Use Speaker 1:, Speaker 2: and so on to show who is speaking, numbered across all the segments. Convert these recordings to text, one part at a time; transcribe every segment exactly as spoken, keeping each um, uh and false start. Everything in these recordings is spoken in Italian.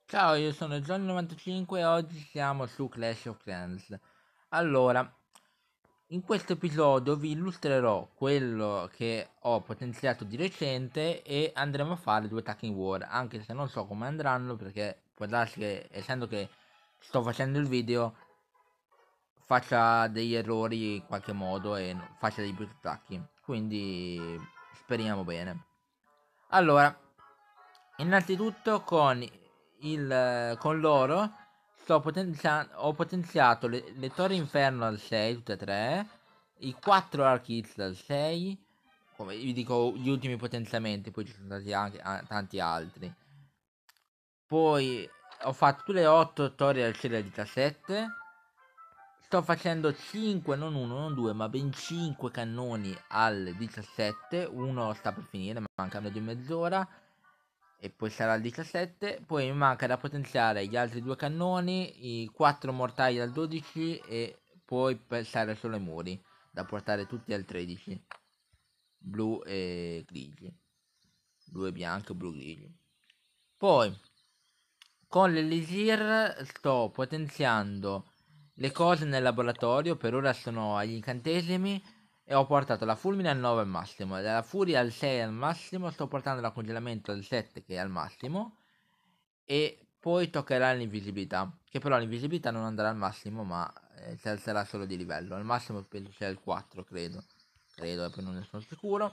Speaker 1: Ciao, io sono Johnny novantacinque e oggi siamo su Clash of Clans. Allora, in questo episodio vi illustrerò quello che ho potenziato di recente e andremo a fare due attacchi in war, anche se non so come andranno perché può darsi che, essendo che sto facendo il video, faccia degli errori in qualche modo e no- faccia dei brutti attacchi. Quindi speriamo bene. Allora, innanzitutto con il con l'oro sto potenzia- ho potenziato le, le torri inferno al sei, tutte e tre, i quattro archi al sei, come vi dico gli ultimi potenziamenti, poi ci sono stati anche ah, tanti altri. Poi ho fatto le otto torri al cielo al diciassette. Sto facendo cinque, non uno, non due, ma ben cinque cannoni al diciassette. Uno sta per finire, mancano di mezz'ora. E poi sarà il diciassette. Poi mi manca da potenziare gli altri due cannoni, i quattro mortai al dodici e poi passare solo i muri, da portare tutti al tredici. Blu e grigi. Blu e bianco, blu grigi. Poi con l'Elisir sto potenziando le cose nel laboratorio, per ora sono agli incantesimi e ho portato la fulmine al nove al massimo, dalla furia al sei al massimo, sto portando la congelamento al sette che è al massimo e poi toccherà l'invisibilità, che però l'invisibilità non andrà al massimo ma eh, si alzerà solo di livello, al massimo penso sia il quattro, credo, credo e poi non ne sono sicuro.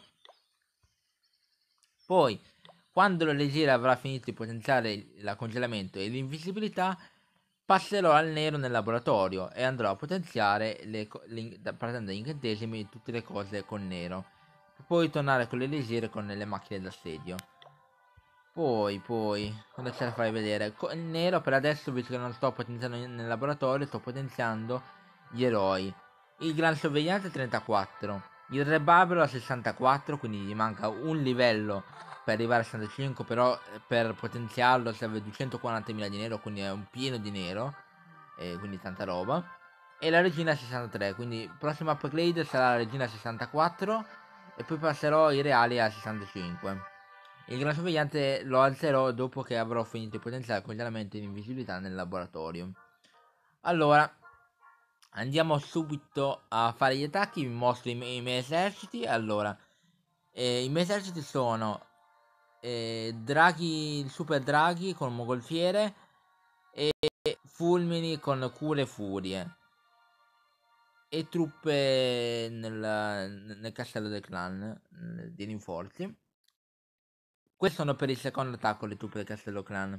Speaker 1: Poi, quando l'elisir avrà finito di potenziare il congelamento e l'invisibilità, passerò al nero nel laboratorio e andrò a potenziare, le, le, partendo dagli incantesimi, tutte le cose con nero. Poi tornare con l'elisir con le macchine d'assedio. Poi, poi, cosa c'è da fare vedere? Il nero per adesso, visto che non sto potenziando nel laboratorio, sto potenziando gli eroi. Il gran sorvegliante trentaquattro, il re barbaro a sessantaquattro, quindi gli manca un livello per arrivare a sessantacinque, però eh, per potenziarlo serve duecentoquarantamila di nero, quindi è un pieno di nero, e quindi tanta roba. E la regina a sessantatré, quindi il prossimo upgrade sarà la regina a sessantaquattro e poi passerò i reali a sessantacinque. Il gran sorvegliante lo alzerò dopo che avrò finito di potenziare il congelamento e l'invisibilità nel laboratorio. Allora, andiamo subito a fare gli attacchi. Vi mostro i, miei, i miei eserciti. Allora, eh, i miei eserciti sono eh, draghi, super draghi con mogolfiere e fulmini con cure e furie e truppe nel, nel castello del clan di rinforzi. Questi sono per il secondo attacco le truppe del castello clan.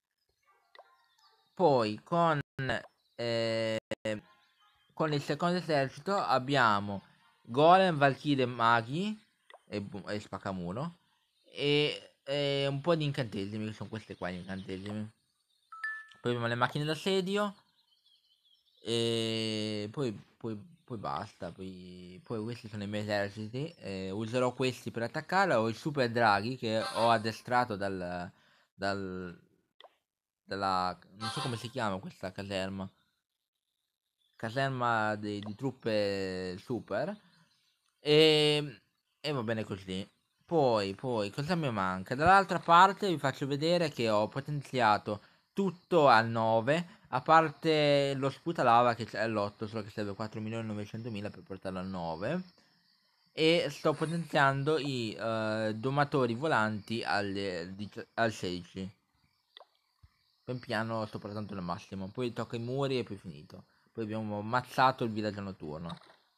Speaker 1: Poi con, eh, con il secondo esercito abbiamo Golem, Valkyrie, Maghi e, e Spaccamuro e, e un po' di incantesimi, che sono queste qua gli incantesimi. Poi abbiamo le macchine d'assedio e poi, poi, poi basta. Poi, poi questi sono i miei eserciti. Eh, userò questi per attaccare. Ho i super draghi che ho addestrato dal, dal, dalla, non so come si chiama questa caserma. Caserma di, di truppe super. E, e va bene così. Poi, poi, cosa mi manca? Dall'altra parte vi faccio vedere che ho potenziato tutto al nove, a parte lo sputalava che è all'otto, solo che serve quattro milioni novecentomila per portarlo al nove. E sto potenziando i uh, domatori volanti al, al sedici. Pian piano sto portando al massimo. Poi tocca i muri e poi finito. Poi abbiamo ammazzato il villaggio notturno.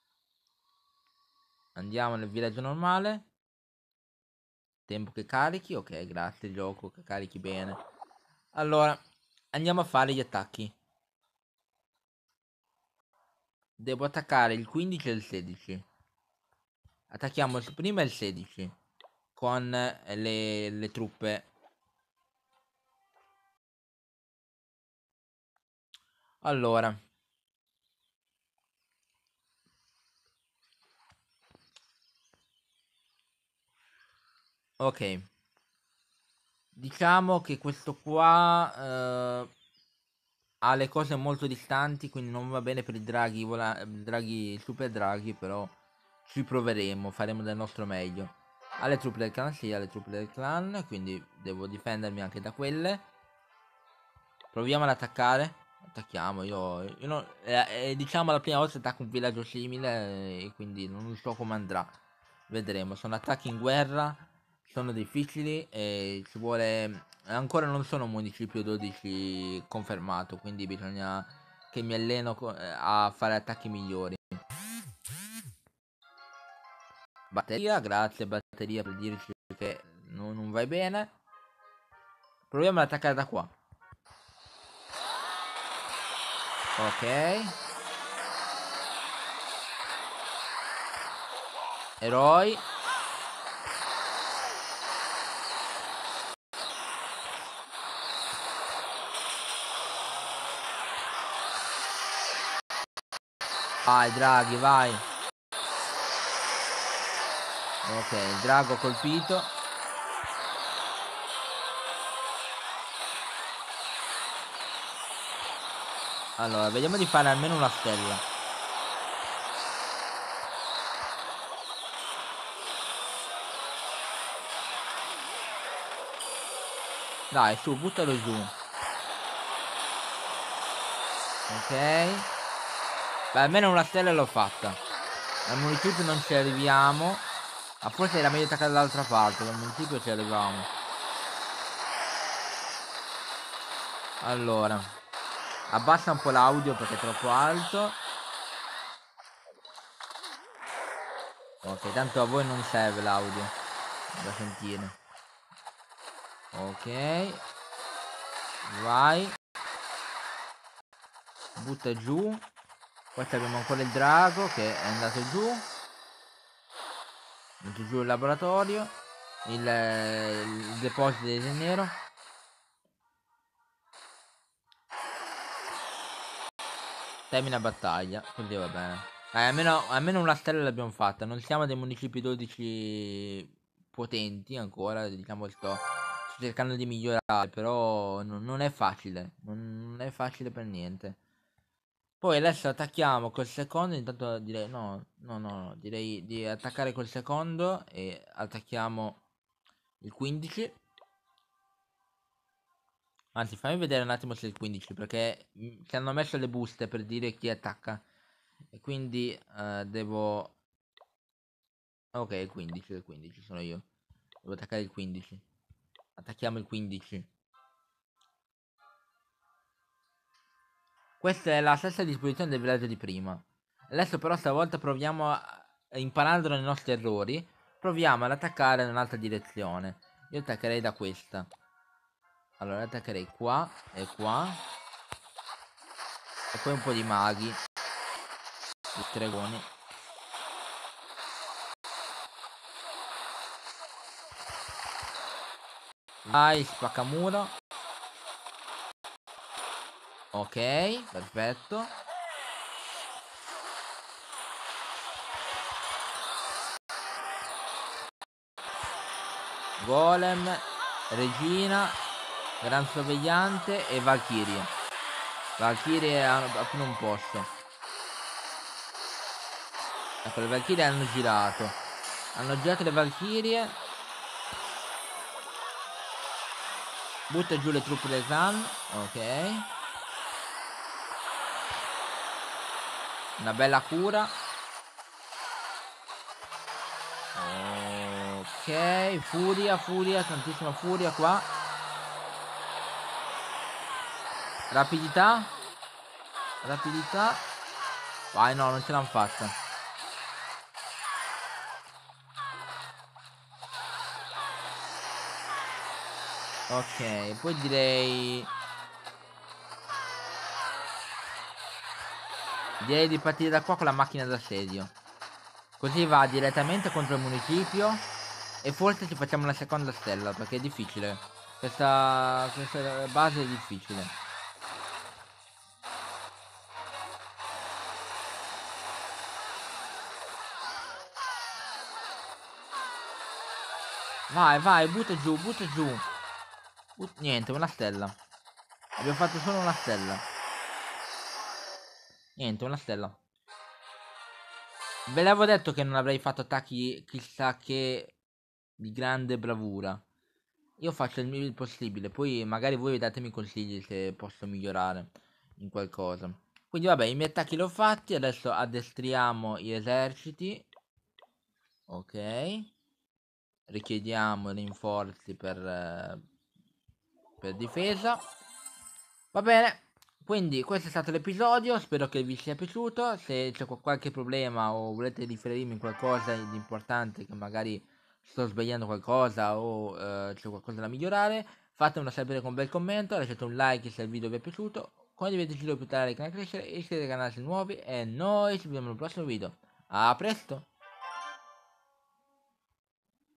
Speaker 1: Andiamo nel villaggio normale. Tempo che carichi. Ok, grazie gioco, che carichi bene. Allora, andiamo a fare gli attacchi. Devo attaccare il quindici e il sedici. Attacchiamo prima il sedici con le, le truppe. Allora, ok. Diciamo che questo qua eh, ha le cose molto distanti, quindi non va bene per i draghi, vola- draghi super draghi, però ci proveremo, faremo del nostro meglio. Alle truppe del clan, sì, alle truppe del clan, quindi devo difendermi anche da quelle. Proviamo ad attaccare. Attacchiamo, io, io non, eh, eh, diciamo la prima volta attacco un villaggio simile eh, e quindi non so come andrà. Vedremo, sono attacchi in guerra, sono difficili e ci vuole... Ancora non sono un municipio dodici confermato, quindi bisogna che mi alleno co- eh, a fare attacchi migliori. Batteria, grazie batteria per dirci che non, non vai bene. Proviamo ad attaccare da qua. Ok. Eroi. Vai draghi, vai. Ok, il drago colpito. Allora, vediamo di fare almeno una stella. Dai, su, buttalo giù. Ok. Beh, almeno una stella l'ho fatta. Al municipio non ci arriviamo. Ma forse era meglio attaccare dall'altra parte. Dal municipio ci arriviamo. Allora. Abbassa un po' l'audio perché è troppo alto. Ok, tanto a voi non serve l'audio da sentire. Ok. Vai. Butta giù. Poi abbiamo ancora il drago che è andato giù. Metto giù il laboratorio. Il, il deposito del nero. Termina battaglia. Così va bene. Dai, almeno, almeno una stella l'abbiamo fatta. Non siamo dei municipi dodici potenti ancora. Diciamo sto, sto cercando di migliorare. Però non, non è facile. Non, non è facile per niente. Poi adesso attacchiamo col secondo. Intanto direi no, no, no, no. Direi di attaccare col secondo. E attacchiamo il quindici. Anzi, fammi vedere un attimo se il quindici. Perché mm, ci hanno messo le buste per dire chi attacca. E quindi eh, devo... Ok, il quindici, il quindici sono io. Devo attaccare il quindici. Attacchiamo il quindici. Questa è la stessa disposizione del villaggio di prima. Adesso però stavolta proviamo a... Imparando dai nostri errori. Proviamo ad attaccare in un'altra direzione. Io attaccherei da questa. Allora attaccherei qua e qua. E poi un po' di maghi. Di stregoni. Vai, spaccamuro. Ok, perfetto. Golem, Regina, Gran Sorvegliante e Valkyrie. Valkyrie a, a più non posso. Ecco, le Valkyrie hanno girato. Hanno girato le Valkyrie. Butta giù le truppe del clan. Ok. Una bella cura. Ok. Furia, furia, tantissima furia qua. Rapidità. Rapidità. Vai, no, non ce l'hanno fatta. Ok, poi direi... Direi di partire da qua con la macchina d'assedio. Così va direttamente contro il municipio. E forse ci facciamo una seconda stella, perché è difficile. Questa, questa base è difficile. Vai, vai, butta giù, butta giù. But- niente, una stella. Abbiamo fatto solo una stella. Niente, una stella. Ve l'avevo detto che non avrei fatto attacchi chissà che di grande bravura. io faccio il mio il possibile, poi magari voi datemi consigli se posso migliorare in qualcosa. Quindi vabbè, i miei attacchi li ho fatti, adesso addestriamo gli eserciti. Ok. Richiediamo rinforzi per, eh, per difesa. Va bene. Quindi questo è stato l'episodio, spero che vi sia piaciuto. Se c'è qualche problema o volete riferirmi in qualcosa di importante, che magari sto sbagliando qualcosa o eh, c'è qualcosa da migliorare, fatemelo sapere con un bel commento, lasciate un like se il video vi è piaciuto, condividete il video per aiutare il canale a crescere, iscrivetevi al canale se nuovi e noi ci vediamo nel prossimo video. A presto!